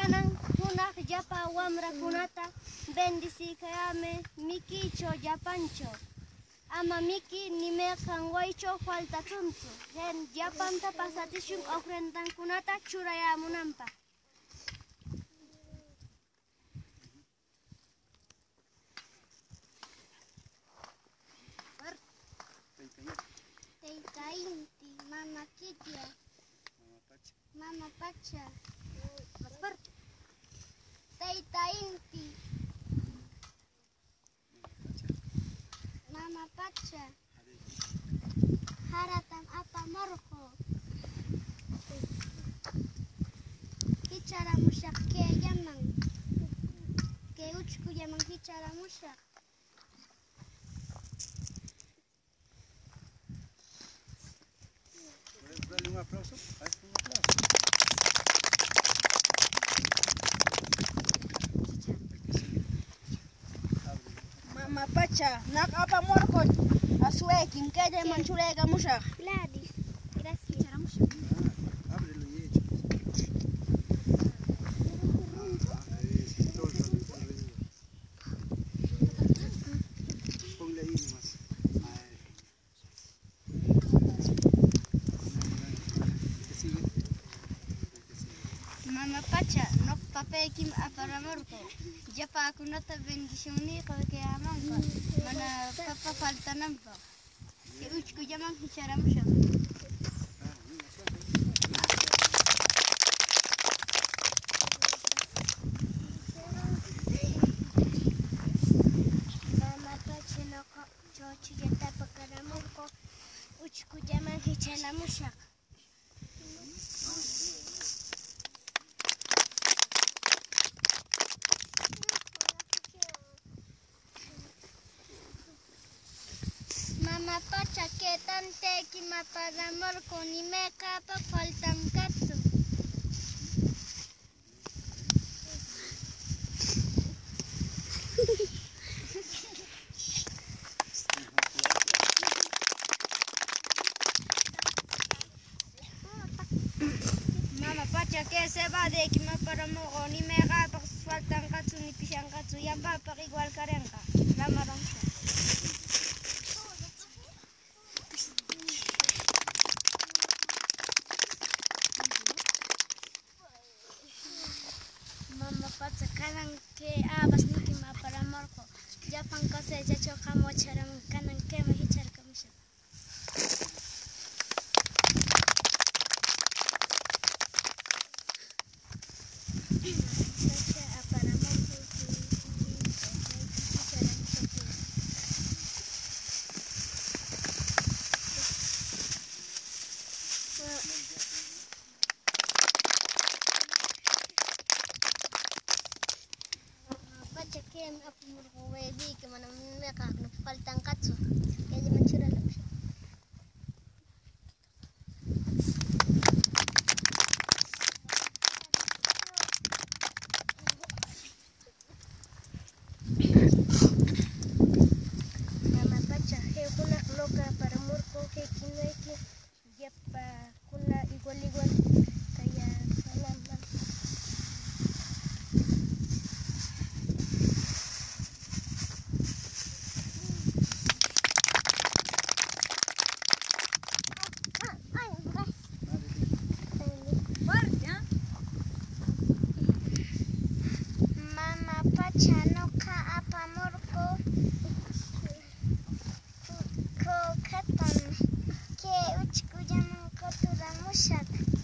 kanan hunak japa wamra kunata bendisi kayame mikicho japancho ama miki nimekan waicho falta tuntu hen japanta pasatishun ofrendan kunata churaya munampa Teita inti mama kitia Mama Pacha. Teita inti. Mama Pacha. Haratan apa morko. Hicara musyak ke yamang. Ke uchku yamang hicara musyak. Dale un aplauso. Mama Pacha, nak apa morko? Asue, kim kaya manchurega mushak. Gladys. Gracias. Ábrelo y echa. Ponle ahí nomás. Mama Pacha, no papel kim apa morko. Japa aku nota bendisioni kalau ke amangka. Mana papa falta nampa. Ke uchku jamang hicara musyak. Mama Pacha no coach jeta pakara morko. Uchku jamang hicara musyak. Mama Pacha que tante que me para morco ni me capa faltan katsu. Mama Pacha que se va de que me para morco ni me capa faltan katsu ni pisang katsu yang papa igual karenka. Lama ramsa. Mama Pacha kanan ke abas niki ma para morko japan kase jacho kamo charam kanan ke ma hichar kamisha para morko Pacha aku murko wedi ke mana mereka nak faltan katsu kayak mencuri lapsa Mama Pacha he kuna loka para murko ke kinweki japa kuna igual kayak salam. Mama Pacha no ka apa morko ko katan ke uchku jaman kotura musyak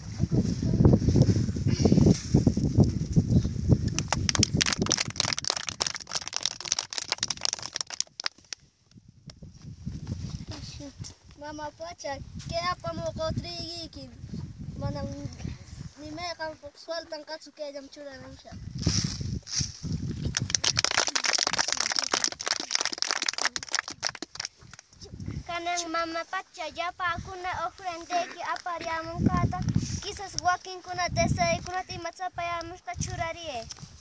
Mama Pacha ke apa morko trigi mana ni me kan faltan katsu ke jam chura musyak Kanang Mama Pacha japa aku na ofrende ki apa riamun kata kisas wakin kuna desa kuna timat sapaya musta churarie